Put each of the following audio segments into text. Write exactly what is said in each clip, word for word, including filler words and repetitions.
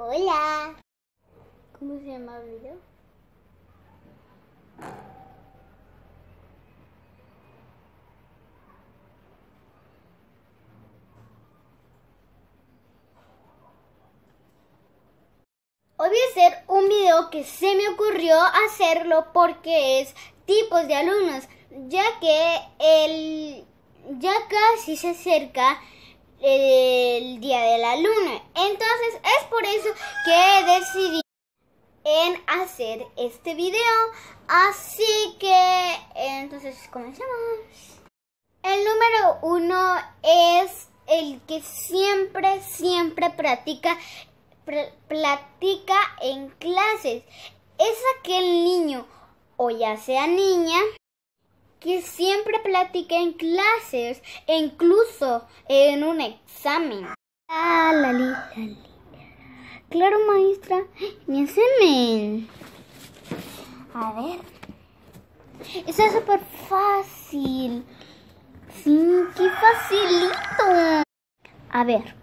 Hola. ¿Cómo se llama el video? Hoy voy a hacer un video que se me ocurrió hacerlo porque es tipos de alumnos, ya que el, ya casi se acerca el día del alumno. Entonces es por eso que decidí en hacer este video. Así que entonces comencemos. El número uno es el que siempre, siempre practica platica en clases. Es aquel niño o ya sea niña que siempre platica en clases e incluso en un examen. Ah, la li, la li. Claro, maestra, mi examen. A ver. Está súper fácil. Sí, qué facilito. A ver.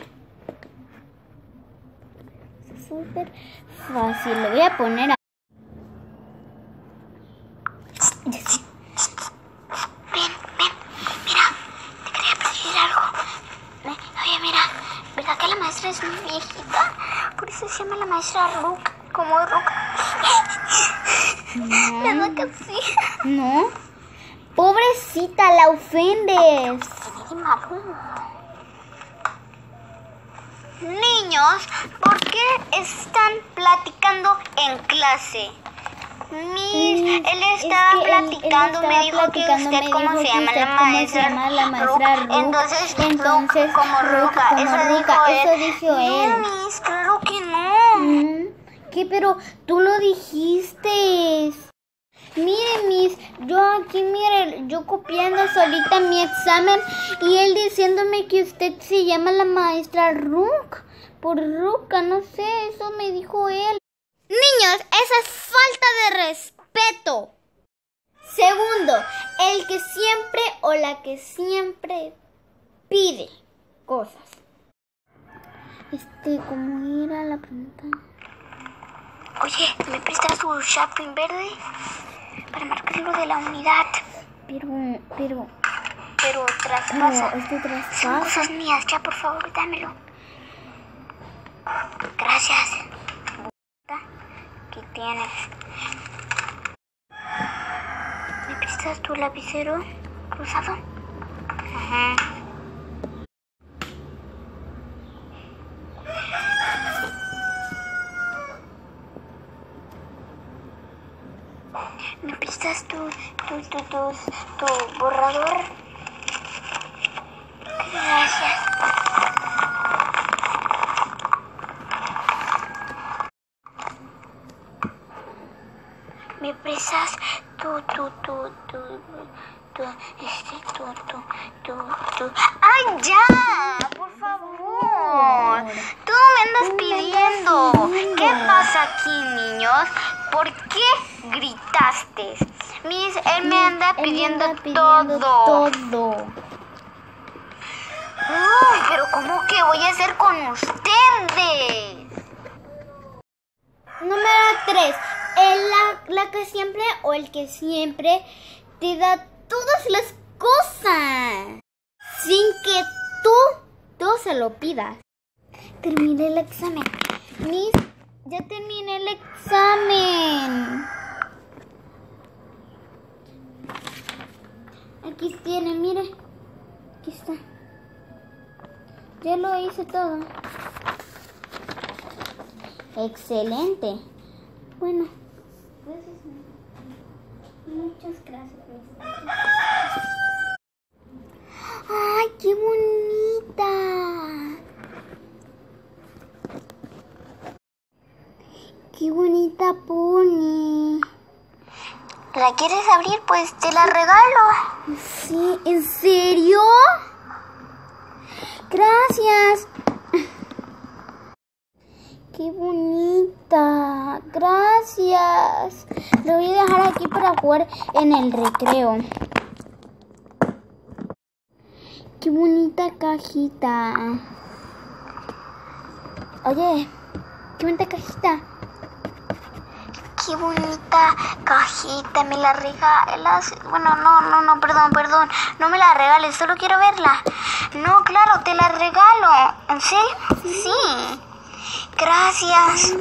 Súper fácil. Lo voy a poner a... Ven, ven, mira, te quería pedir algo. Oye, mira, ¿verdad que la maestra es muy viejita? Por eso se llama la maestra Rook, como Rook. No. ¿Verdad que sí? No. Pobrecita, la ofendes. Niños, ¿por qué están platicando en clase? Miss, mm, él estaba es que platicando, él, él estaba me dijo platicando, que usted, ¿cómo se llama la maestra? Se llama la maestra Rook. Entonces, entonces Rook, como Ruca, como eso, Ruca, dijo eso dijo él. No, Miss, claro que no. Mm, ¿Qué? Pero tú lo dijiste. Mire, Miss, yo aquí, mire, yo copiando solita mi examen y él diciéndome que usted se llama la maestra Rook. Por Ruca, no sé, eso me dijo él. Niños, esa es falta de respeto. Segundo, el que siempre o la que siempre pide cosas. Este, ¿cómo era la pregunta? Oye, ¿me prestas tu Chaplin verde? Para marcarlo de la unidad. Pero, pero... Pero traspasa. No, este traspasa. Son cosas mías, ya por favor, dámelo. Gracias. Aquí tienes. ¿Me prestas tu lapicero rosado? Ajá. ¿Me prestas tu, tu, tu, tu, tu borrador? Gracias. ¿Me prestas tu, tu, tu, tu, tu, este, tu, tu, tu, tu? ¡Ay, ya! Por favor. Tú me andas pidiendo. ¿Qué pasa aquí, niños? ¿Por qué gritaste? Miss, él me anda pidiendo, me anda pidiendo todo. todo. Uy, pero ¿cómo que voy a hacer con ustedes? Número tres. El, la, la que siempre o el que siempre te da todas las cosas sin que tú, tú se lo pidas. Terminé el examen. Miss, ya terminé el examen. Aquí tiene, mire. Aquí está. Ya lo hice todo. Excelente. Bueno. Muchas gracias. ¡Ay, qué bonita! ¡Qué bonita pone! ¿La quieres abrir? Pues te la regalo. Sí, ¿en serio? Gracias. ¡Qué bonita! Gracias. Lo voy a dejar aquí para jugar en el recreo. ¡Qué bonita cajita! Oye, qué bonita cajita. Qué bonita cajita, me la regalas. Bueno, no, no, no, perdón, perdón. No me la regales, solo quiero verla. No, claro, te la regalo. ¿En serio? Sí. Gracias.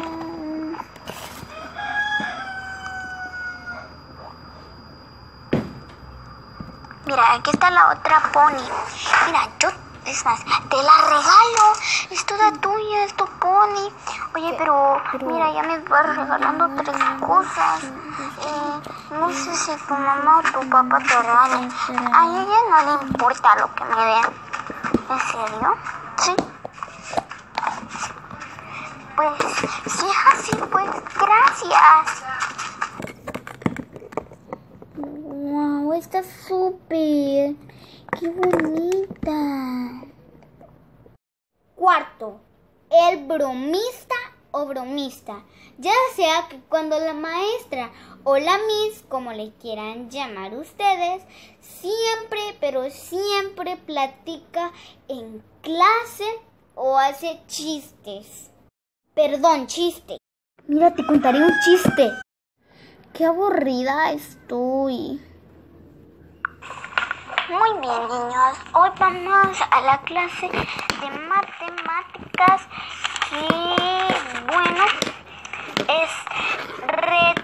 Mira, aquí está la otra pony. Mira, yo, es más, te la regalo. Es toda tuya, es tu pony. Oye, pero, mira, ya me vas regalando tres cosas. Eh, no sé si tu mamá o tu papá te regalen. A ella no le importa lo que me den. ¿En serio? Sí. Pues, si es así, pues, gracias. Wow, está súper. Qué bonita. Cuarto, el bromista o bromista. Ya sea que cuando la maestra o la miss, como le quieran llamar ustedes, siempre, pero siempre platica en clase o hace chistes. Perdón, chiste. Mira, te contaré un chiste. Qué aburrida estoy. Muy bien, niños. Hoy vamos a la clase de matemáticas que, bueno, es re-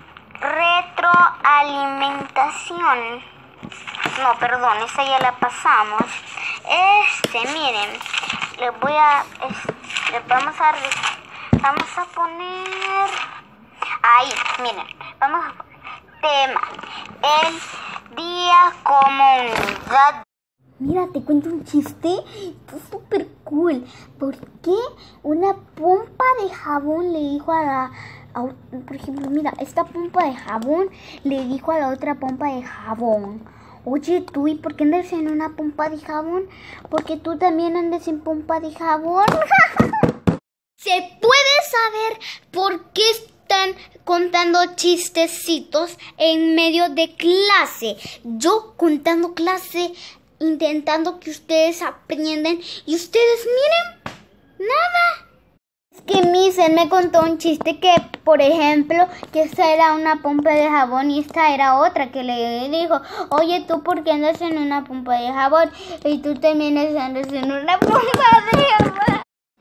retroalimentación. No, perdón, esa ya la pasamos. Este, miren, les voy a, es, les vamos a, vamos a poner, ahí, miren, vamos a poner tema, el día como unidad. Mira, te cuento un chiste. Está súper cool. ¿Por qué una pompa de jabón le dijo a la... A, por ejemplo, mira, esta pompa de jabón le dijo a la otra pompa de jabón: oye, tú, ¿y por qué andas en una pompa de jabón? Porque tú también andas en pompa de jabón. ¿Se puede saber por qué están contando chistecitos en medio de clase? Yo contando clase, intentando que ustedes aprendan, y ustedes miren, nada. Es que Miss me contó un chiste que, por ejemplo, que esta era una pompa de jabón y esta era otra, que le dijo: oye, tú, ¿por qué andas en una pompa de jabón? Y tú también andas en una pompa de jabón.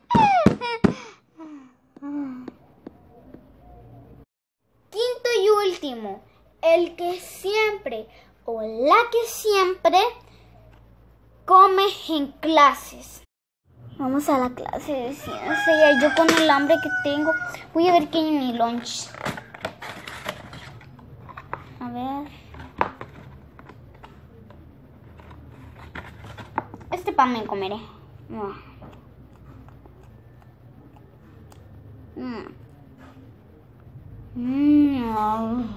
Quinto y último, el que siempre o la que siempre come en clases. Vamos a la clase de ciencia. Y yo con el hambre que tengo, voy a ver qué hay en mi lunch. A ver. Este pan me comeré. No. Mm. Mm.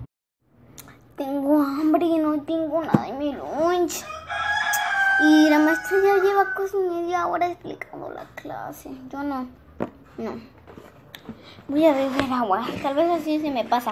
Tengo hambre y no tengo nada en mi lunch. Y la maestra ya lleva casi media hora explicando la clase. Yo no. No. Voy a beber agua. Tal vez así se me pasa.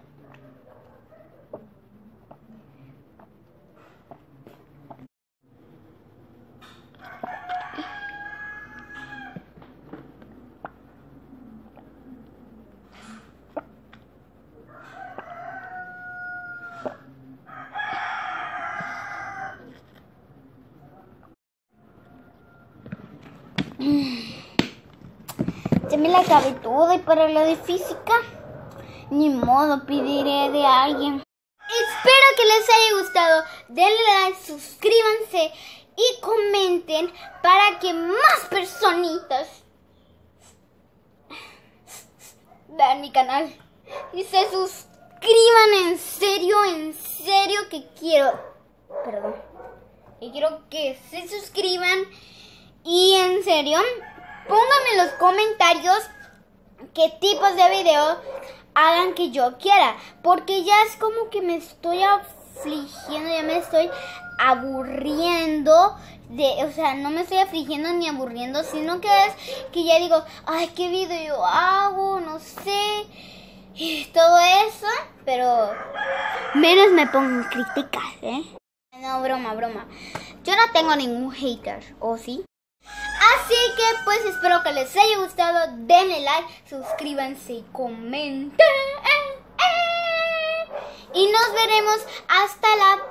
Ya me la acabé todo, y para lo de física, ni modo, pediré de alguien. Espero que les haya gustado. Denle like, suscríbanse y comenten para que más personitas vean mi canal y se suscriban. En serio, en serio que quiero. Perdón. Y quiero que se suscriban. Y en serio, pónganme en los comentarios qué tipos de videos hagan que yo quiera, porque ya es como que me estoy afligiendo, ya me estoy aburriendo de, o sea, no me estoy afligiendo ni aburriendo, sino que es que ya digo, ay, qué video hago, no sé, y todo eso, pero menos me pongo críticas, ¿eh? No, broma, broma. Yo no tengo ningún hater, ¿o sí? Así Así que pues espero que les haya gustado. Denle like, suscríbanse y comenten. Y nos veremos hasta la